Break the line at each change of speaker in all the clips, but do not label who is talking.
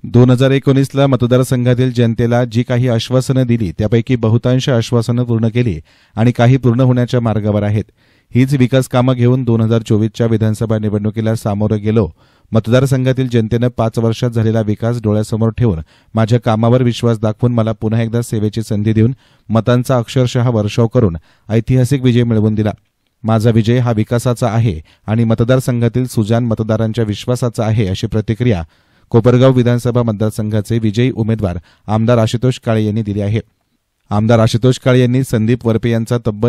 2019ला मतदारसंघातील जनतेला जी काही आश्वासनं दिली त्यापैकी बहुतांश आश्वासनं पूर्ण केली आणि काही पूर्ण होण्याच्या मार्गावर आहेत. हीच विकास कामं घेऊन 2024च्या विधानसभा निवडणुकीला सामोरं गेलो. मतदारसंघातील जनतेनं 5 वर्षात झालेला विकास डोळ्यासमोर ठेवून माझ्या कामावर विश्वास दाखवून मला पुन्हा एकदा सेवेची संधी देऊन मतांचा अक्षरशः वर्षाव करून ऐतिहासिक विजय मिळवून दिला. माझा विजय हा विकासाचा आहे आणि मतदारसंघातील सुजाण मतदारांच्या विश्वासाचा आहे, अशी प्रतिक्रिया कोपरगाव विधानसभा मतदारसंघाचे विजयी उमेदवार आमदार आशुतोष काळे यांनी दिली आहे. आमदार आशुतोष काळे यांनी संदीप वरपे यांचा तब्बल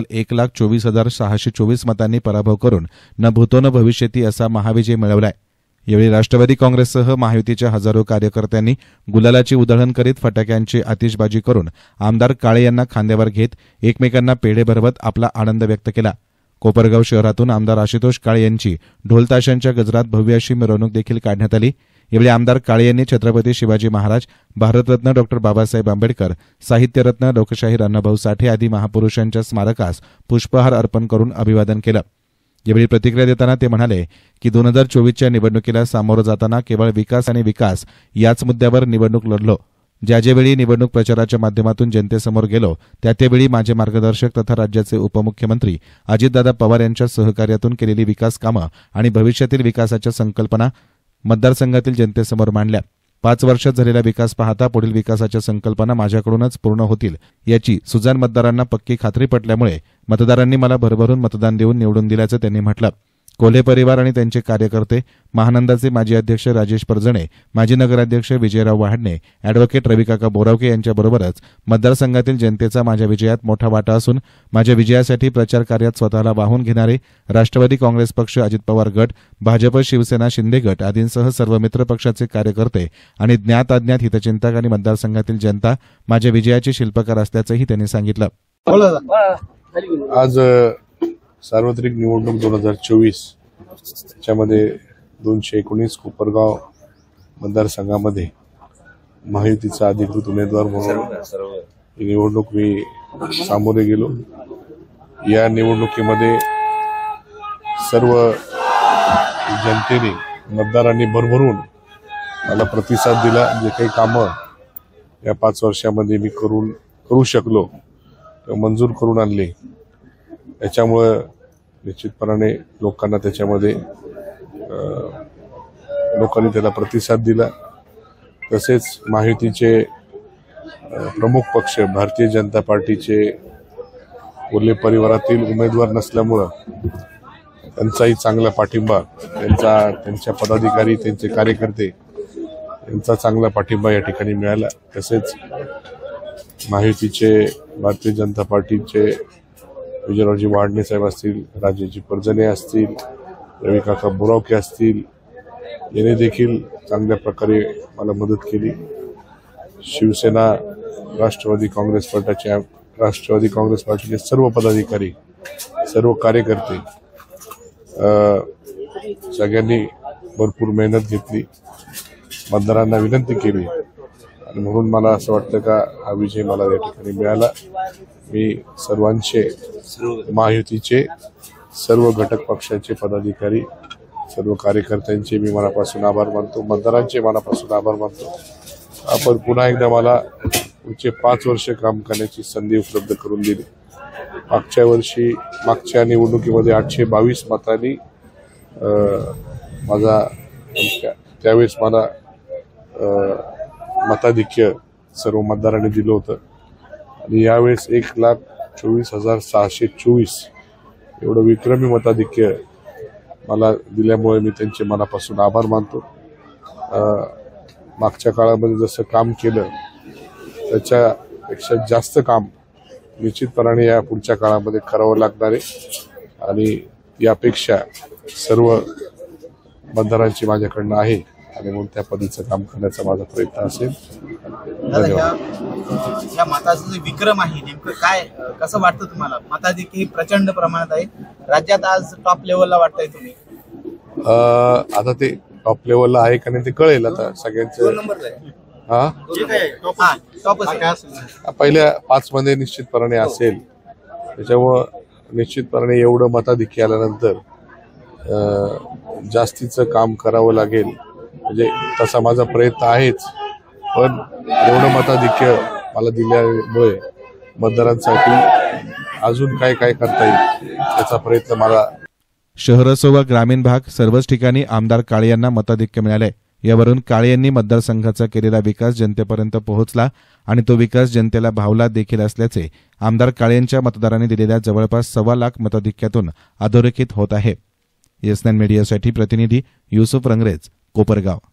1,24,624 मतांनी पराभव करून न भूतो न भविष्यती असा महाविजय मिळवलाय. यावेळी राष्ट्रवादी काँग्रेससह महायुतीच्या हजारो कार्यकर्त्यांनी गुलालाची उधळण करीत फटाक्यांची आतिषबाजी करून आमदार काळे यांना खांद्यावर घेत एकमेकांना पेढे भरवत आपला आनंद व्यक्त केला. कोपरगाव शहरातून आमदार आशुतोष काळे यांची ढोलताशांच्या गजरात भव्य अशी मिरवणूक देखील काढण्यात आली. यावेळी आमदार काळे यांनी छत्रपती शिवाजी महाराज, भारतरत्न डॉ. बाबासाहेब आंबेडकर, साहित्यरत्न लोकशाहीर अण्णाभाऊ साठे आदी महापुरुषांच्या स्मारकास पुष्पहार अर्पण करून अभिवादन केलं. यावेळी प्रतिक्रिया देताना ते म्हणाले की 2024च्या निवडणुकीला सामोरं जाताना केवळ विकास आणि विकास याच मुद्द्यावर निवडणूक लढलो. ज्यावेळी निवडणूक प्रचाराच्या माध्यमातून जनतेसमोर गेलो त्यावेळी माझे मार्गदर्शक तथा राज्याचे उपमुख्यमंत्री अजितदादा पवार यांच्या सहकार्यातून केलेली विकास कामं आणि भविष्यातील विकासाच्या संकल्पना मतदारसंघातील जनतेसमोर मांडल्या. 5 वर्षात झालेला विकास पाहता पुढील विकासाच्या संकल्पना माझ्याकडूनच पूर्ण होतील याची सुजाण मतदारांना पक्की खात्री पटल्यामुळे मतदारांनी मला भरभरून मतदान देऊन निवडून दिल्याचं त्यांनी म्हटलं. कोल्हे परिवार आणि त्यांचे कार्यकर्ते, महानंदाचे माजी अध्यक्ष राजेश परजणे, माजी नगराध्यक्ष विजयराव वहाडणे, अॅडव्होकेट रविकाका बोरावके यांच्याबरोबरच मतदारसंघातील जनतेचा माझ्या विजयात मोठा वाटा असून माझ्या विजयासाठी प्रचार कार्यात स्वतःला वाहून घेणारे राष्ट्रवादी काँग्रेस पक्ष, अजित पवार गट, भाजप, शिवसेना, शिंदे गट आदींसह सर्व मित्र पक्षाचे कार्यकर्ते आणि ज्ञात अज्ञात हितचिंतक आणि मतदारसंघातील जनता माझ्या विजयाचे शिल्पकार असल्याचंही त्यांनी सांगितलं.
आज सार्वत्रिक निवडणूक 2024 त्याच्यामध्ये 219 कोपरगाव मतदारसंघामध्ये महायुतीचा अधिकृत उमेदवार म्हणून ही निवडणूक मी सामोरे गेलो. या निवडणुकीमध्ये सर्व जनतेने, मतदारांनी भरभरून मला प्रतिसाद दिला. जे काही कामं या 5 वर्षामध्ये मी करू शकलो मंजूर करून आणले, याच्यामुळे निश्चितपणाने लोकांना त्याला प्रतिसाद दिला. तसेच महायुतीचे प्रमुख पक्ष भारतीय जनता पार्टीचे कोल्हे परिवारातील उमेदवार नसल्यामुळं त्यांचाही चांगला पाठिंबा, त्यांच्या पदाधिकारी, त्यांचे कार्यकर्ते यांचा चांगला पाठिंबा या ठिकाणी मिळाला. तसेच महायुतीचे भारतीय जनता पार्टीचे विजयरावजी वहाडणे साहेब असतील, राजेजी परजणे असतील, रविकाका बोरावके असतील, यांनी देखील चांगल्या प्रकारे मला मदत केली. शिवसेना, राष्ट्रवादी काँग्रेस पार्टीचे सर्व पदाधिकारी, सर्व कार्यकर्ते सगळ्यांनी भरपूर मेहनत घेतली, मतदारांना विनंती केली आणि म्हणून मला असं वाटतं का हा विजय मला या ठिकाणी मिळाला. मी सर्वांचे, महायुतीचे सर्व घटक पक्षाचे पदाधिकारी, सर्व कार्यकर्त्यांचे मी मनापासून आभार मानतो, मतदारांचे मनापासून आभार मानतो. आपण पुन्हा एकदा मला पुढचे 5 वर्ष काम करण्याची संधी उपलब्ध करून दिली. मागच्या निवडणुकीमध्ये 822 मतांनी त्यावेळेस मला मताधिक्य सर्व मतदारांनी दिलं होतं आणि यावेळेस 1,24,624 एवढं विक्रमी मताधिक्य मला दिल्यामुळे मी त्यांचे मनापासून आभार मानतो. मागच्या काळामध्ये जसं काम केलं त्याच्यापेक्षा जास्त काम निश्चितपणाने या पुढच्या काळामध्ये करावं लागणार आहे आणि यापेक्षा सर्व मतदारांची माझ्याकडनं आहे आणि म्हणून त्या पद्धतीचं काम करण्याचा माझा प्रयत्न असेल.
या मताचा जो विक्रम आहे नेमकं काय, कसं वाटतं तुम्हाला? मताधिक्य प्रचंड प्रमाणात आहे राज्यात, आज टॉप लेवलला वाटतंय तुम्ही?
आता ते टॉप लेवलला आहे का नाही ते कळेल आता सगळ्यांचं. पहिल्या 5 मध्ये निश्चितपणे असेल. त्याच्यामुळं निश्चितपणे एवढं मताधिक्य आल्यानंतर जास्तीचं काम करावं लागेल. म्हणजे तसा माझा प्रयत्न आहेच. पण एवढं मताधिक्य मला दिल्यामुळे मतदारांसाठी अजून काय काय करता येईल याचा प्रयत्न मला.
शहर असो व ग्रामीण भाग सर्वच ठिकाणी आमदार काळे यांना मताधिक्य मिळाले. यावरून काळे यांनी मतदारसंघाचा केलेला विकास जनतेपर्यंत पोहोचला आणि तो विकास जनतेला भावला देखील असल्याचे आमदार काळे यांच्या मतदारांनी दिलेल्या जवळपास 1.25 लाख मताधिक्यातून अधोरेखित होत आहे. येस9 मीडियासाठी प्रतिनिधी युसुफ रंगरेज, कोपरगाव.